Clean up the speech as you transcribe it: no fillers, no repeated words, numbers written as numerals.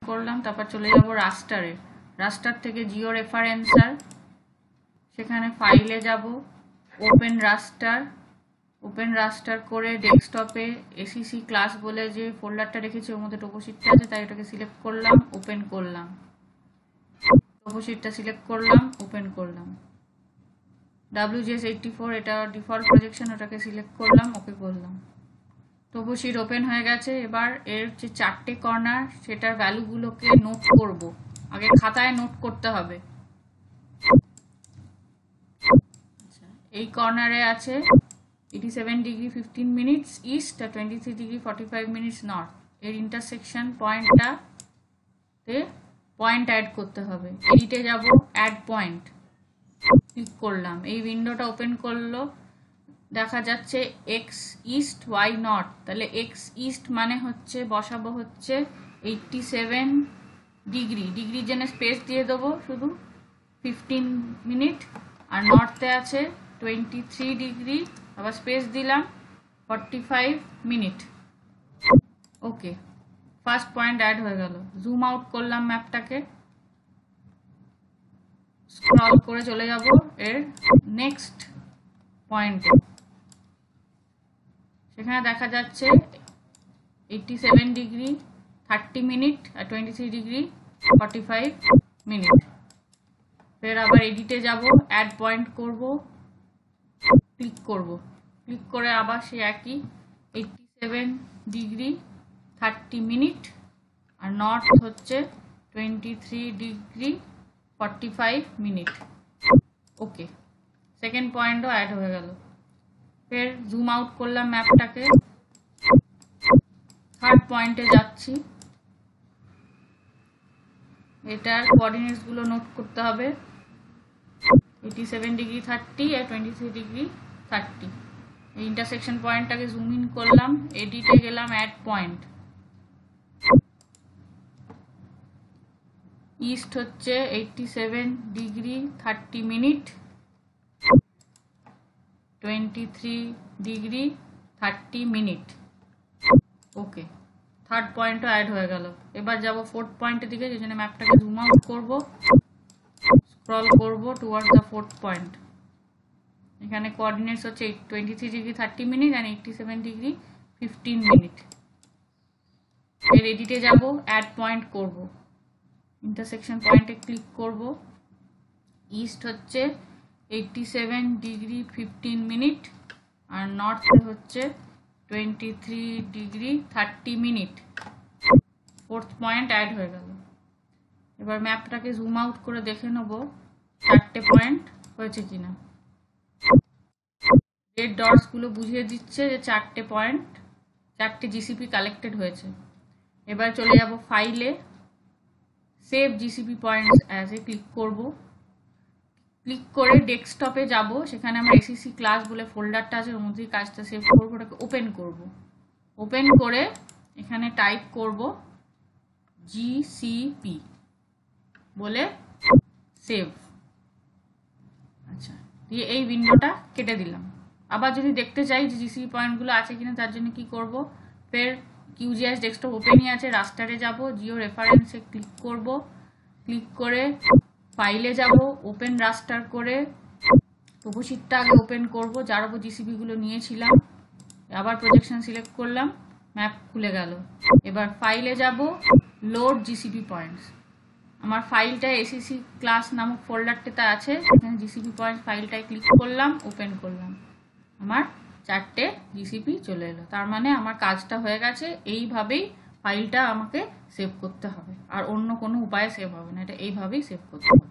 করলাম, তারপর চলে যাব রাস্টারে। রাস্টার থেকে জিও রেফারেন্সার, সেখানে ফাইলে যাব, ওপেন রাস্টার করে ডেস্কটপে এসিসি ক্লাস বলে যে ফোল্ডারটা রেখেছি ওর মধ্যে টোপোশিটটা আছে, তাই ওটাকে সিলেক্ট করলাম, ওপেন করলাম। টোপোশিটটা সিলেক্ট করলাম, ওপেন করলাম। WGS84 এটা ডিফল্ট প্রজেকশন, ওটাকে সিলেক্ট করলাম, ওকে করলাম। টোপোশিট ওপেন হয়ে গেছে। এবার এর যে 4টে কর্নার সেটার ভ্যালুগুলোকে নোট করব। আগে খাতায় নোট করতে হবে। এই কর্নারে আছে 87 ডিগ্রি 15 মিনিটস ইস্ট আর 23 ডিগ্রি 45 মিনিটস নর্থ। এর ইন্টারসেকশন পয়েন্টটাতে পয়েন্ট অ্যাড করতে হবে। এডিটে যাব, অ্যাড পয়েন্ট, ক্লিক করলাম। এই উইন্ডোটা ওপেন করলো, দেখা যাচ্ছে এক্স ইস্ট ওয়াই নর্থ। তাহলে এক্স ইস্ট মানে হচ্ছে বসাবো হচ্ছে 87 ডিগ্রি, ডিগ্রির জন্য স্পেস দিয়ে দেবো শুধু 15 মিনিট। আর নর্থে আছে 23 ডিগ্রি, আবার স্পেস দিলাম 45 minute. Okay, first point add হয়ে গেল। জুম আউট করলাম ম্যাপটাকে, স্ক্রল করে চলে যাব এর নেক্সট পয়েন্টে। সেখানে দেখা যাচ্ছে 87 ডিগ্রি 30 মিনিট আর 23 ডিগ্রি 45 মিনিট। ফের আবার এডিটে যাব, অ্যাড পয়েন্ট করব, ক্লিক করব। ক্লিক করে আবার সে একই 87 ডিগ্রি 30 মিনিট আর নর্থ হচ্ছে 23 ডিগ্রি 45 মিনিট। ওকে, সেকেন্ড পয়েন্টও অ্যাড হয়ে গেল। ফের জুম আউট করলাম ম্যাপটাকে, থার্ড পয়েন্টে যাচ্ছি। এটার কোঅর্ডিনেটস গুলো নোট করতে হবে, 87 ডিগ্রি 30 আর 23 ডিগ্রি 30। এই ইন্টারসেকশন পয়েন্টটাকে জুম ইন করলাম, এডিটে গেলাম, অ্যাড পয়েন্ট। ইস্ট হচ্ছে 87 degree 30 minute, 23 degree 30 minute. Okay, third পয়েন্টও অ্যাড হয়ে গেল। এবার যাব ফোর্থ পয়েন্টের দিকে, যে জন্য ম্যাপটাকে জুম আউট করব, স্ক্রল করব টুয়ার্ডস দ্য ফোর্থ পয়েন্ট। এখানে কোঅর্ডিনেটস হচ্ছে 23 ডিগ্রি 30 মিনিট আর 87 ডিগ্রি 15 মিনিট। এর এডিটে যাব, অ্যাড পয়েন্ট করব, ইন্টারসেকশন পয়েন্টে ক্লিক করব। ইস্ট হচ্ছে 87 ডিগ্রি 15 মিনিট আর নর্থে হচ্ছে 23 degree 30 minute. Fourth point add হয়ে গেল। এবার ম্যাপটাকে জুম আউট করে দেখে নেব 4টে পয়েন্ট হয়েছে কিনা। রেড ডটস গুলো বুঝিয়ে দিচ্ছে যে 4টে পয়েন্ট, 4টে জিসিপি কালেক্টেড হয়েছে। এবার চলে যাব ফাইলে, save GCP points as a click করব। ক্লিক করে ডেস্কটপে যাব, সেখানে আমরা এসিসি ক্লাস বলে ফোল্ডারটা আছে, ওর মধ্যেই কাজটা সেভ করবো। ওটাকে ওপেন করব। ওপেন করে এখানে টাইপ করব জিসিপি বলে সেভ। আচ্ছা, দিয়ে এই উইন্ডোটা কেটে দিলাম। আবার যদি দেখতে চাই যে জিসিপি পয়েন্টগুলো আছে কিনা, তার জন্য কি করব, ফের QGIS ডেস্কটপ ওপেনই আছে, রাস্টারে যাব, জিও রেফারেন্সে ক্লিক করব। ক্লিক করে ফাইলে যাব, ওপেন রাস্টার করে টোপোশিটটা আগে ওপেন করব, যার উপর জিসিপি গুলো নিয়েছিলাম। আবার প্রজেকশন সিলেক্ট করলাম, ম্যাপ খুলে গেল। এবার ফাইলে যাব, লোড জিসিপি পয়েন্টস। আমার ফাইলটা এসিসি ক্লাস নামক ফোল্ডারটাতে আছে, এখানে জিসিপি পয়েন্টস ফাইলটায় ক্লিক করলাম, ওপেন করলাম। আমার 4টে জিসিপি চলে এলো। তার মানে আমার কাজটা হয়ে গেছে। এইভাবেই ফাইলটা আমাকে সেভ করতে হবে, আর অন্য কোনো উপায়ে সেভ হবে না, এটা এইভাবেই সেভ করতে হবে।